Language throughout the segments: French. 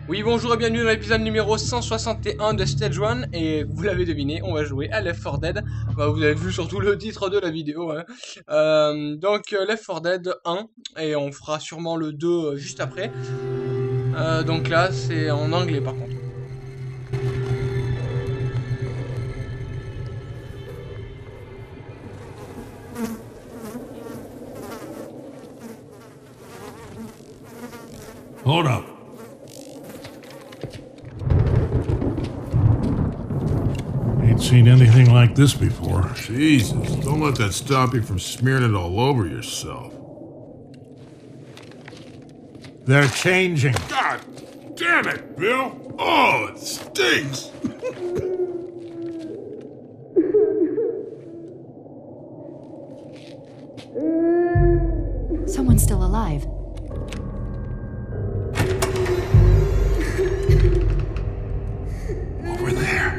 Oui, bonjour et bienvenue dans l'épisode numéro 161 de Stage 1. Et vous l'avez deviné, on va jouer à Left 4 Dead. Bah, vous avez vu surtout le titre de la vidéo. Hein. Left 4 Dead 1. Et on fera sûrement le 2 juste après. Donc là, c'est en anglais par contre. Hold up. Ain't seen anything like this before. Jesus, don't let that stop you from smearing it all over yourself. They're changing. God damn it, Bill! Oh, it stinks! Someone's still alive. Over there.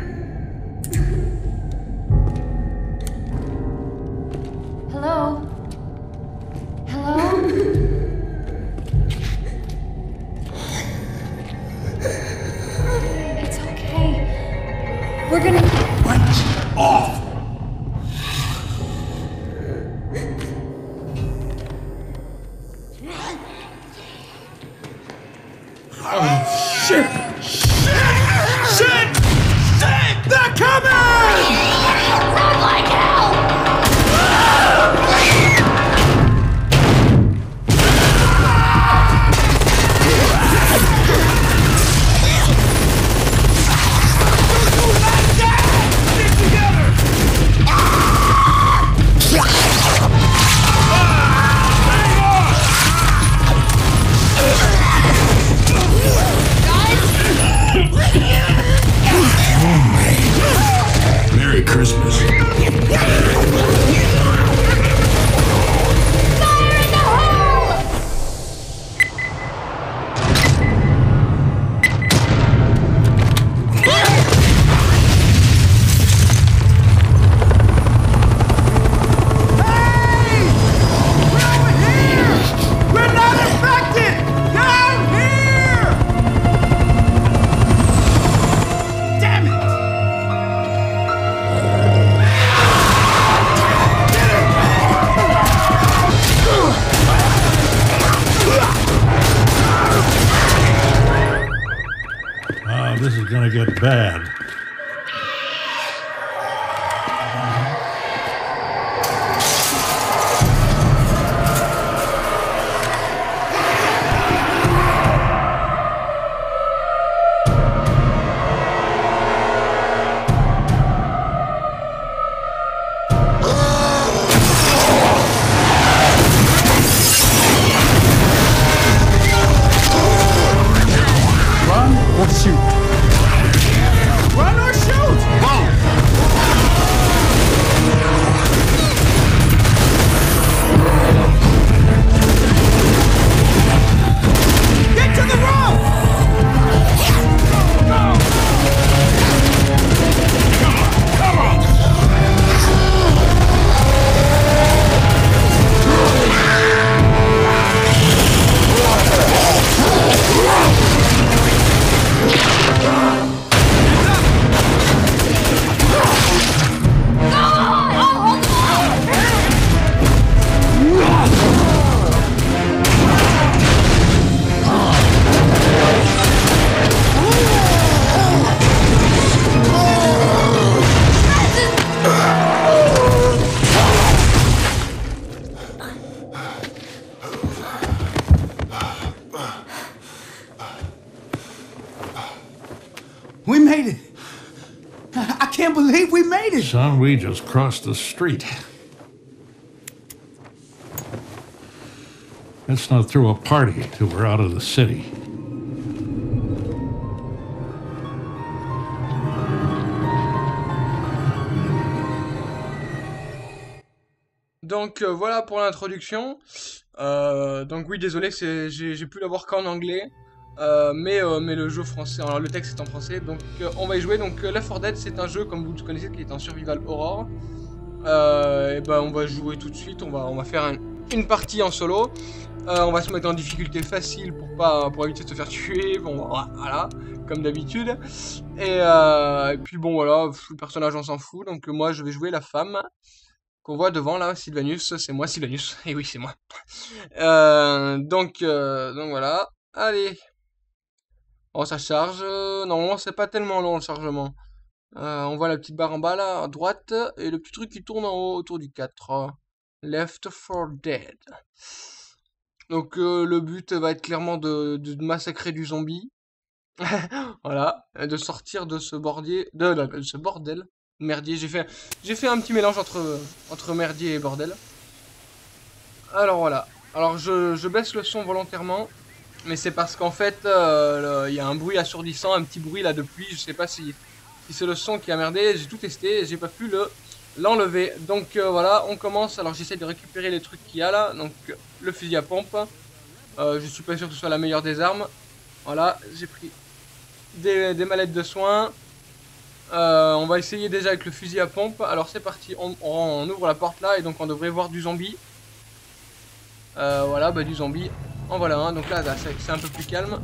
Hello? Hello? It's okay. We're gonna... Lights off! Oh, shit! Shit! Shit! They're coming! Run like hell! Merry Christmas. This is gonna get bad. Run or shoot? Run or shoot! Get to the roof! Come on! We made it! I can't believe we made it! Son, we just crossed the street. Let's not throw a party till we're out of the city. Donc voilà pour l'introduction. Donc oui, désolé, j'ai pu l'avoir qu'en anglais. Mais le jeu français, alors le texte est en français, donc on va y jouer. Donc Left 4 Dead, c'est un jeu comme vous le connaissez qui est en survival horror. Et ben on va jouer tout de suite. On va faire une partie en solo. On va se mettre en difficulté facile pour éviter de se faire tuer. Bon, voilà, comme d'habitude. Et puis bon, voilà, le personnage on s'en fout. Donc moi je vais jouer la femme qu'on voit devant là, Sylvanus. C'est moi Sylvanus. Et oui, c'est moi. Donc voilà. Allez. Oh, ça charge. Normalement, c'est pas tellement long le chargement. On voit la petite barre en bas là, à droite. Et le petit truc qui tourne en haut autour du 4. Left 4 Dead. Donc le but va être clairement de massacrer du zombie. Voilà. Et de sortir de ce bordier. De ce bordel. Merdier. J'ai fait un petit mélange entre merdier et bordel. Alors voilà. Alors je baisse le son volontairement. Mais c'est parce qu'en fait, il y a un bruit assourdissant, un petit bruit là de pluie. Je sais pas si c'est le son qui a merdé. J'ai tout testé et j'ai pas pu l'enlever. Donc voilà, on commence. Alors j'essaie de récupérer les trucs qu'il y a là. Donc le fusil à pompe. Je suis pas sûr que ce soit la meilleure des armes. Voilà, j'ai pris des mallettes de soins. On va essayer déjà avec le fusil à pompe. Alors c'est parti, on ouvre la porte là et donc on devrait voir du zombie. Voilà, bah du zombie. En voilà un, donc là c'est un peu plus calme.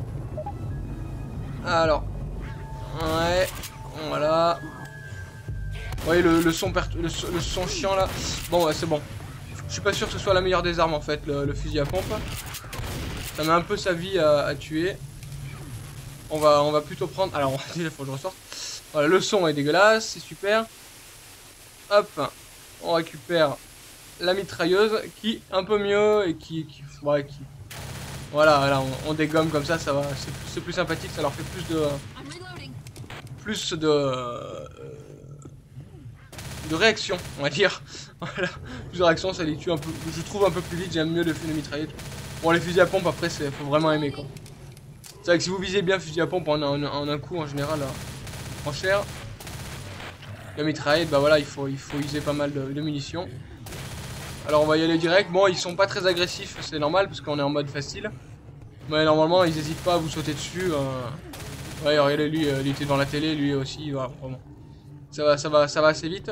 Alors, ouais, voilà. Vous voyez le son chiant là. Bon, ouais, c'est bon. Je suis pas sûr que ce soit la meilleure des armes en fait, le fusil à pompe. Ça met un peu sa vie à tuer. On va plutôt prendre. Alors, il faut que je ressorte. Voilà, le son est dégueulasse, c'est super. Hop, on récupère la mitrailleuse qui est un peu mieux et qui voilà, on dégomme comme ça va, c'est plus sympathique, ça leur fait plus de réaction, on va dire. Voilà, plus de réaction, ça les tue un peu, je trouve un peu plus vite, j'aime mieux les mitrailleuses. Bon, les fusils à pompe après, faut vraiment aimer quoi. C'est vrai que si vous visez bien fusil à pompe en un coup en général, en chair, la mitraillette, bah voilà, il faut user pas mal de munitions. Alors on va y aller direct. Bon, ils sont pas très agressifs, c'est normal parce qu'on est en mode facile. Mais normalement, ils hésitent pas à vous sauter dessus. Ouais, regardez, lui, il était devant la télé, lui aussi, voilà, vraiment. Ça va assez vite.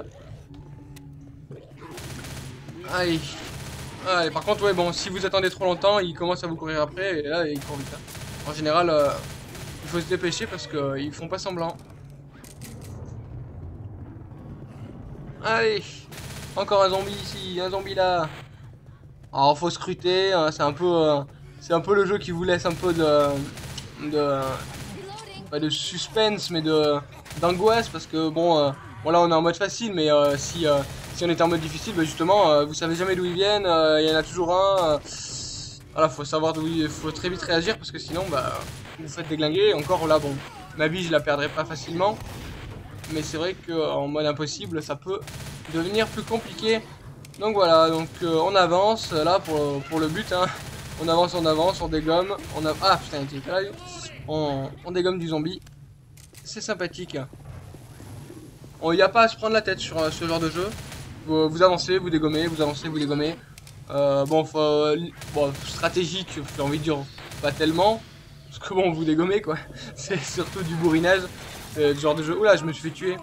Allez. Allez, par contre, ouais, bon, si vous attendez trop longtemps, il commence à vous courir après et là, il court vite. En général, il faut se dépêcher parce qu'ils font pas semblant. Allez. Encore un zombie ici, un zombie là. Alors faut scruter, hein, c'est un peu le jeu qui vous laisse un peu pas de suspense mais d'angoisse parce que bon, là on est en mode facile mais si on était en mode difficile, bah, justement vous savez jamais d'où ils viennent, il y en a toujours un. Voilà, faut savoir d'où il faut très vite réagir parce que sinon bah vous faites déglinguer. Encore là bon, ma vie je la perdrai pas facilement. Mais c'est vrai qu'en mode impossible, ça peut devenir plus compliqué. Donc voilà, donc on avance là pour le but. Hein. On avance, on dégomme. Ah putain, il était là. On dégomme du zombie. C'est sympathique. Il n'y a pas à se prendre la tête sur ce genre de jeu. Vous avancez, vous dégommez, vous avancez, vous dégommez. Bon, stratégique, j'ai envie de dire, pas tellement. Parce que bon, vous dégommez quoi. C'est surtout du bourrinage. Ce genre de jeu. Oula, je me suis fait tuer.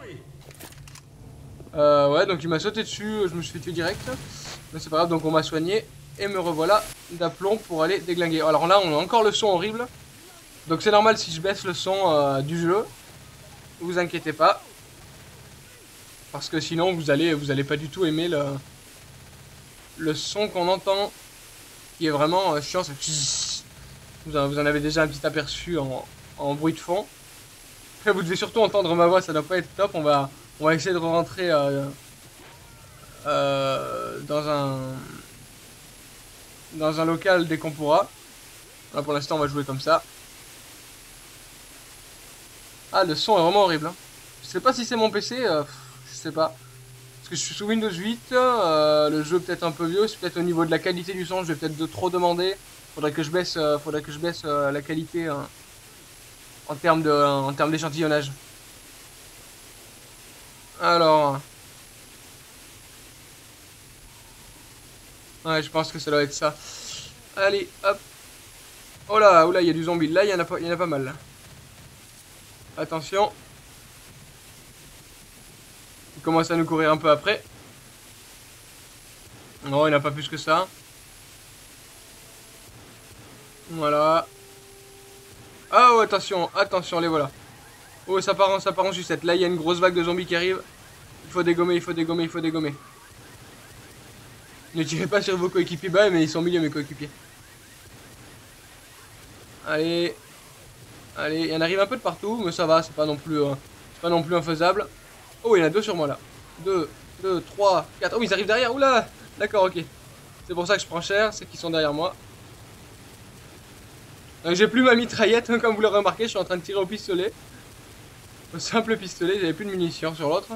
Ouais, donc il m'a sauté dessus, je me suis fait tuer direct. Mais c'est pas grave, donc on m'a soigné. Et me revoilà d'aplomb pour aller déglinguer. Alors là, on a encore le son horrible. Donc c'est normal si je baisse le son du jeu. Vous inquiétez pas. Parce que sinon, vous allez pas du tout aimer le son qu'on entend. Qui est vraiment chiant. Vous en avez déjà un petit aperçu en bruit de fond. Vous devez surtout entendre ma voix, ça doit pas être top. On va essayer de rentrer dans un local dès qu'on pourra. Là pour l'instant on va jouer comme ça. Ah, le son est vraiment horrible. Hein. Je sais pas si c'est mon PC, je sais pas. Parce que je suis sous Windows 8, le jeu peut-être un peu vieux, c'est peut-être au niveau de la qualité du son, je vais peut-être trop demander. Faudrait que je baisse la qualité en termes d'échantillonnage. Alors, ouais, je pense que ça doit être ça. Allez, hop. Oh là, il y a du zombie. Là, il y en a pas mal. Là. Attention. Il commence à nous courir un peu après. Non, il n'y en a pas plus que ça. Voilà. Ah oh, attention, attention, les voilà. Oh, ça part en sucette. Là, il y a une grosse vague de zombies qui arrive. Il faut dégommer, il faut dégommer, il faut dégommer. Ne tirez pas sur vos coéquipiers. Bah, mais ils sont au milieu, mes coéquipiers. Allez. Allez, il y en arrive un peu de partout, mais ça va, c'est pas non plus infaisable. Oh, il y en a 2 sur moi, là. 2, 3, 4. Oh, ils arrivent derrière. Oula. D'accord, ok. C'est pour ça que je prends cher, c'est qu'ils sont derrière moi. Donc j'ai plus ma mitraillette, hein, comme vous l'aurez remarqué, je suis en train de tirer au pistolet. Au simple pistolet, j'avais plus de munitions sur l'autre.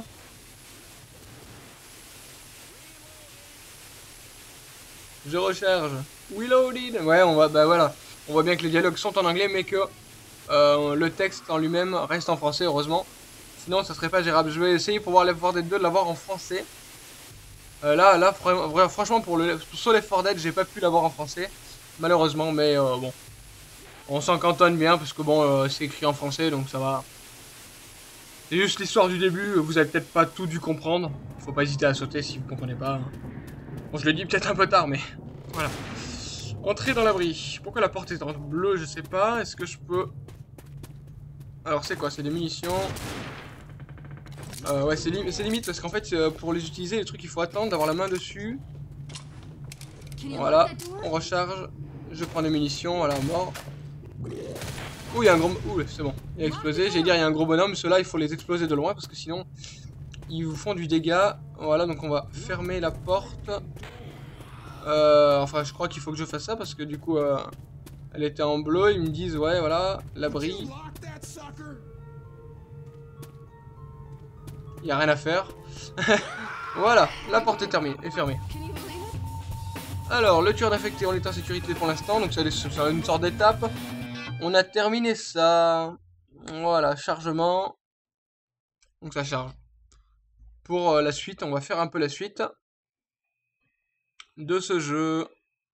Je recharge. Reloaded. Ouais, on va, bah voilà. On voit bien que les dialogues sont en anglais, mais que le texte en lui-même reste en français, heureusement. Sinon, ça serait pas gérable. Je vais essayer pour voir Left 4 Dead 2 de l'avoir en français. Là, franchement, pour Left 4 Dead, j'ai pas pu l'avoir en français, malheureusement, mais bon. On s'en cantonne bien, parce que bon, c'est écrit en français, donc ça va. C'est juste l'histoire du début, vous avez peut-être pas tout dû comprendre. Faut pas hésiter à sauter si vous comprenez pas. Bon, je le dis peut-être un peu tard, mais voilà. Entrer dans l'abri. Pourquoi la porte est en bleu, je sais pas. Est-ce que je peux... Alors, c'est quoi? C'est des munitions. Ouais, c'est limite, parce qu'en fait, pour les utiliser, les trucs, il faut attendre d'avoir la main dessus. Voilà, on recharge. Je prends des munitions, voilà, mort. Ouh, il y a un gros... Ouh, c'est bon, il a explosé. J'allais dire, il y a un gros bonhomme. Ceux-là, il faut les exploser de loin, parce que sinon, ils vous font du dégât. Voilà, donc on va fermer la porte. Enfin, je crois qu'il faut que je fasse ça, parce que du coup, elle était en bleu. Ils me disent, ouais, voilà, l'abri. Il n'y a rien à faire. Voilà, la porte est fermée. Alors, le tueur d'infectés, on est en sécurité pour l'instant, donc c'est une sorte d'étape. On a terminé ça. Voilà, chargement. Donc ça charge. Pour la suite, on va faire un peu la suite de ce jeu.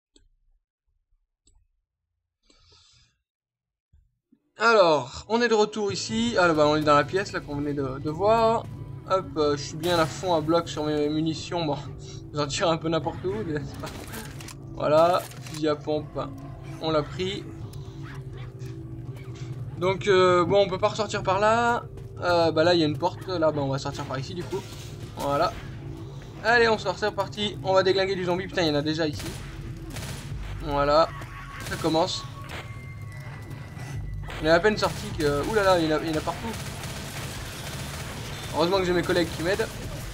Alors, on est de retour ici. Ah, bah, on est dans la pièce là qu'on venait de voir. Hop, je suis bien à fond à bloc sur mes munitions. Bon, j'en tire un peu n'importe où. Voilà, fusil à pompe, on l'a pris. Donc, bon, on peut pas ressortir par là. Bah là, il y a une porte. Là, bah, on va sortir par ici du coup. Voilà. Allez, on sort, c'est reparti. On va déglinguer du zombie. Putain, il y en a déjà ici. Voilà, ça commence. On est à peine sorti que... Ouh là là, il y en a partout. Heureusement que j'ai mes collègues qui m'aident.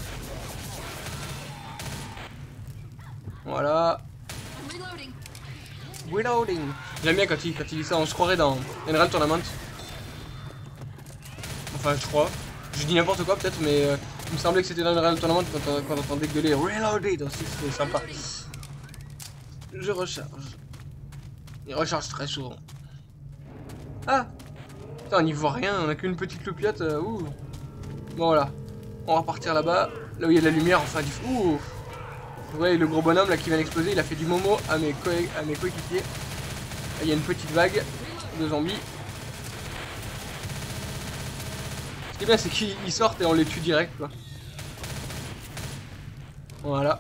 Voilà. Reloading. J'aime bien quand il dit ça, on se croirait dans Unreal Tournament. Enfin, je crois. Je dis n'importe quoi peut-être, mais il me semblait que c'était dans Unreal Tournament quand on entendait gueuler Reloaded aussi, c'était sympa. Je recharge. Il recharge très souvent. Ah! Putain, on n'y voit rien, on a qu'une petite loupiote. Ouh! Bon, voilà. On va repartir là-bas. Là où il y a de la lumière, enfin du... Ouh! Vous voyez le gros bonhomme là qui vient d'exploser, il a fait du momo à mes coéquipiers. Il y a une petite vague de zombies. Ce qui est bien, c'est qu'ils sortent et on les tue direct, quoi. Voilà.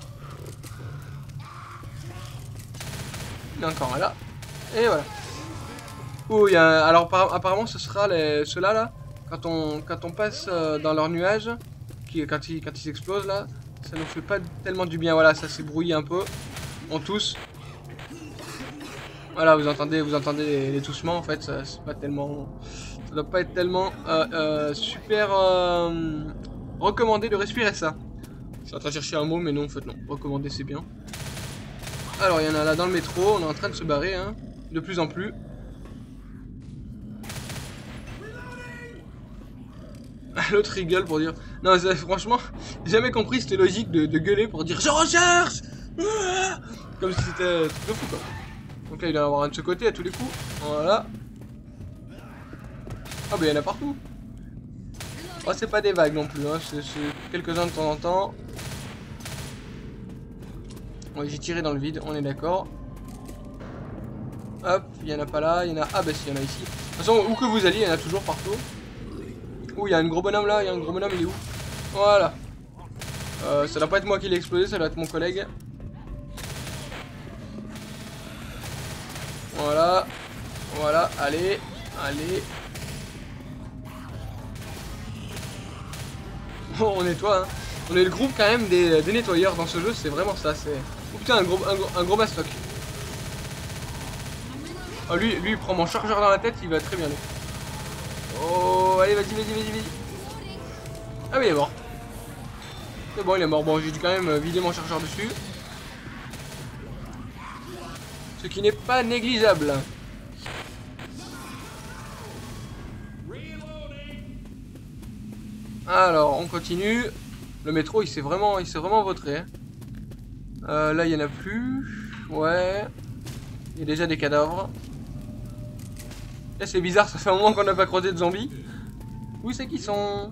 Il y en a encore un là. Et voilà. Oh, il y a... Alors apparemment ce sera ceux-là là. Quand on passe dans leur nuage, quand ils explosent là, ça nous fait pas tellement du bien. Voilà, ça s'est brouillé un peu. On tousse. Voilà, vous entendez les toussements en fait. C'est pas tellement... Ça doit pas être tellement super recommandé de respirer ça. Je suis en train de chercher un mot, mais non, en fait non. Recommander c'est bien. Alors il y en a là dans le métro, on est en train de se barrer, hein, de plus en plus. L'autre rigole pour dire... Non, franchement, j'ai jamais compris cette logique de gueuler pour dire « Je recherche !» Comme si c'était de fou, quoi. Donc là, il doit y en avoir un de ce côté à tous les coups. Voilà. Ah, bah, il y en a partout. Oh, c'est pas des vagues non plus, hein. C'est quelques-uns de temps en temps. Ouais, j'ai tiré dans le vide, on est d'accord. Hop, il y en a pas là, il y en a... Ah, bah, si, il y en a ici. De toute façon, où que vous alliez, il y en a toujours partout. Ouh, il y a un gros bonhomme là, il y a un gros bonhomme, il est où? Voilà. Ça doit pas être moi qui l'ai explosé, ça doit être mon collègue. Voilà. Voilà, allez. Allez. Bon, on nettoie, hein. On est le groupe quand même des nettoyeurs dans ce jeu, c'est vraiment ça. C'est... Oh putain, un gros mastoc. Oh, lui, il prend mon chargeur dans la tête, il va très bien. Lui. Oh, allez, vas-y. Ah oui, il est mort. C'est bon, il est mort. Bon, j'ai dû quand même vider mon chargeur dessus. Ce qui n'est pas négligeable. Alors, on continue. Le métro, il s'est vraiment vautré. Hein. Là, il n'y en a plus. Ouais. Il y a déjà des cadavres. Là, c'est bizarre, ça fait un moment qu'on n'a pas croisé de zombies. Où c'est qu'ils sont?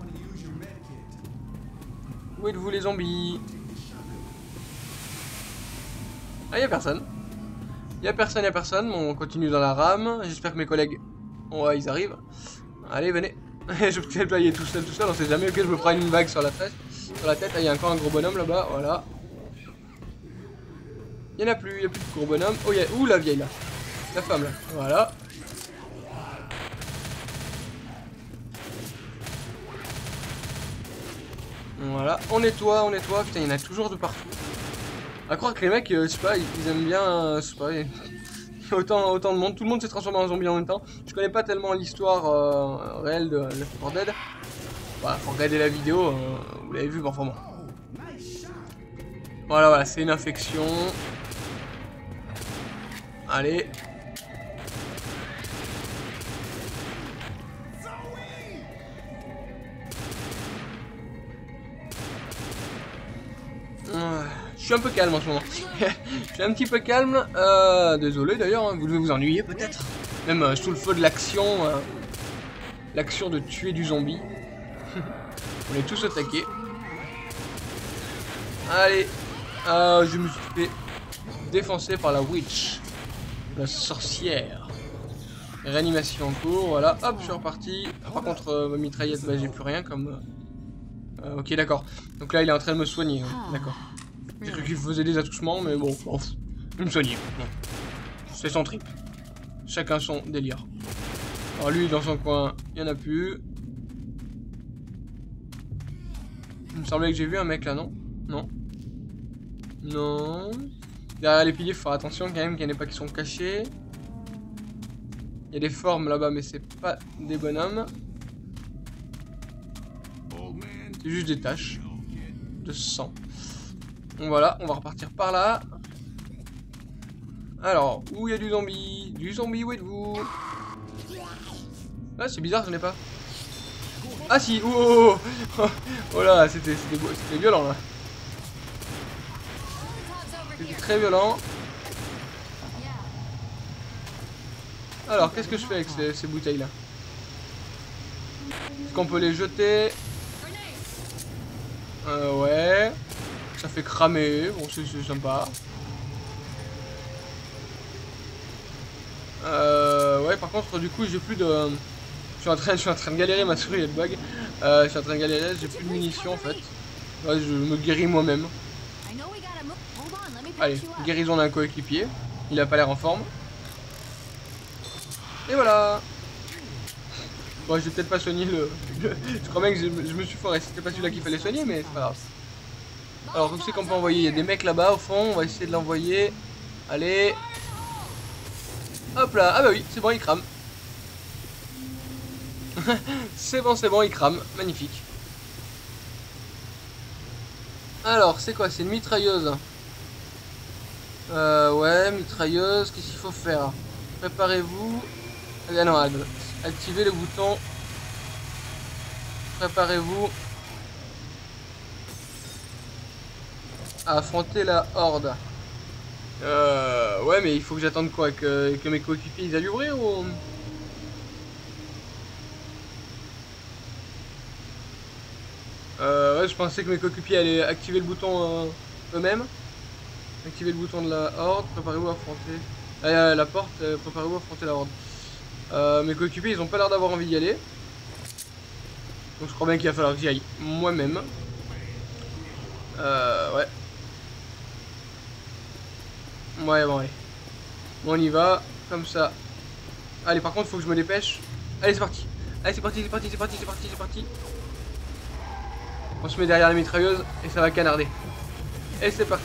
Où êtes-vous les zombies? Ah, il n'y a personne. Il n'y a personne. Bon, on continue dans la rame. J'espère que mes collègues... Ouais, ils arrivent. Allez, venez. Je peux déployer tout seul. On sait jamais. Ok, je me prends une vague sur la tête. Ah, il y a encore un gros bonhomme là-bas. Voilà. Il n'y en a plus. Il n'y a plus de gros bonhomme. Oh, ouh, la vieille là. La femme là. Voilà. Voilà. On nettoie. Putain, il y en a toujours de partout. À croire que les mecs, je sais pas, ils aiment bien. Je sais pas. Autant de monde, tout le monde s'est transformé en zombie en même temps. Je connais pas tellement l'histoire réelle de Left 4 Dead. Voilà, faut regarder la vidéo, vous l'avez vu, bon, enfin bon. Voilà, c'est une infection. Allez. Je suis un peu calme en ce moment. Je suis un petit peu calme. Désolé d'ailleurs, hein, vous devez vous ennuyer peut-être. Même sous le feu de l'action. L'action de tuer du zombie. On est tous attaqués. Allez. Je me suis fait défoncer par la witch. La sorcière. Réanimation en cours, voilà. Hop, je suis reparti. Par contre, ma mitraillette, bah, j'ai plus rien comme... ok, d'accord. Donc là, il est en train de me soigner. D'accord. J'ai cru qu'il faisait des attouchements, mais bon, il me soignait. C'est son trip. Chacun son délire. Alors lui, dans son coin, il n'y en a plus. Il me semblait que j'ai vu un mec là, non? Non. Derrière les piliers, il faut faire attention quand même qu'il n'y en ait pas qui sont cachés. Il y a des formes là-bas, mais c'est pas des bonhommes. C'est juste des taches de sang. Donc voilà, on va repartir par là. Alors, où il y a du zombie? Où êtes-vous? Ah, c'est bizarre, j'en ai pas. Ah si, oh là, c'était violent là. C'était très violent. Alors, qu'est-ce que je fais avec ces bouteilles là? Est-ce qu'on peut les jeter? Ouais. Ça fait cramer, bon c'est sympa. Ouais, par contre du coup j'ai plus de... Je suis en train de galérer, ma souris elle bug. Je suis en train de galérer, j'ai plus de munitions en fait. Ouais, je me guéris moi-même. Allez, guérison d'un coéquipier. Il a pas l'air en forme. Et voilà. Bon, j'ai peut-être pas soigné le... Je crois bien que je me suis foré. C'était pas celui-là qu'il fallait soigner, mais c'est pas grave. Alors, où c'est qu'on peut envoyer? Il y a des mecs là-bas au fond. On va essayer de l'envoyer. Allez. Hop là. Ah bah oui, c'est bon, il crame. C'est bon, il crame. Magnifique. Alors, c'est quoi? C'est une mitrailleuse. Ouais, mitrailleuse. Qu'est-ce qu'il faut faire? Préparez-vous. Ah non, activez le bouton. Préparez-vous à affronter la horde. Ouais, mais il faut que j'attende quoi? Que mes coéquipiers ils aillent ouvrir ou... Ouais, je pensais que mes coéquipiers allaient activer le bouton eux-mêmes. Activer le bouton de la horde. Préparez-vous à affronter... la porte, préparez-vous à affronter la horde. Mes coéquipiers ils ont pas l'air d'avoir envie d'y aller. Donc je crois bien qu'il va falloir que j'y aille moi-même. Ouais. Ouais, bon, allez. Bon, on y va. Comme ça. Allez, par contre, faut que je me dépêche. Allez, c'est parti. Allez, c'est parti, c'est parti, c'est parti, c'est parti, c'est parti. On se met derrière la mitrailleuse et ça va canarder. Et c'est parti.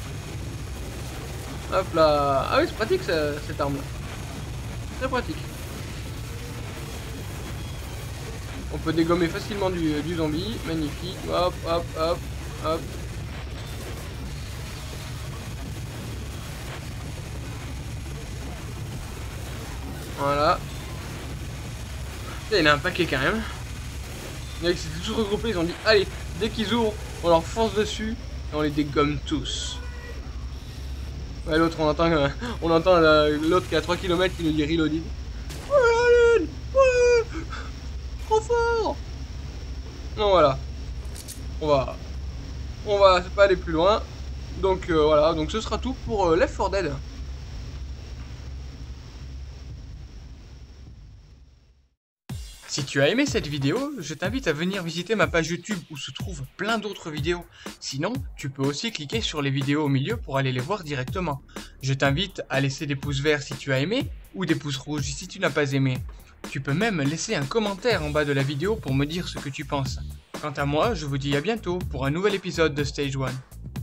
Hop là. Ah oui, c'est pratique cette arme là. Très pratique. On peut dégommer facilement du zombie. Magnifique. Hop, hop, hop, hop. Voilà. Il y en a un paquet quand même. Les mecs s'étaient tous regroupés, ils ont dit allez, dès qu'ils ouvrent, on leur fonce dessus et on les dégomme tous. Ouais, l'autre, on entend l'autre qui est à 3 km qui nous dit reloaded. Ouais, ouais, trop fort. Non, voilà. On va pas aller plus loin. Donc voilà, donc ce sera tout pour Left 4 Dead. Si tu as aimé cette vidéo, je t'invite à venir visiter ma page YouTube où se trouvent plein d'autres vidéos. Sinon, tu peux aussi cliquer sur les vidéos au milieu pour aller les voir directement. Je t'invite à laisser des pouces verts si tu as aimé, ou des pouces rouges si tu n'as pas aimé. Tu peux même laisser un commentaire en bas de la vidéo pour me dire ce que tu penses. Quant à moi, je vous dis à bientôt pour un nouvel épisode de Stage 1.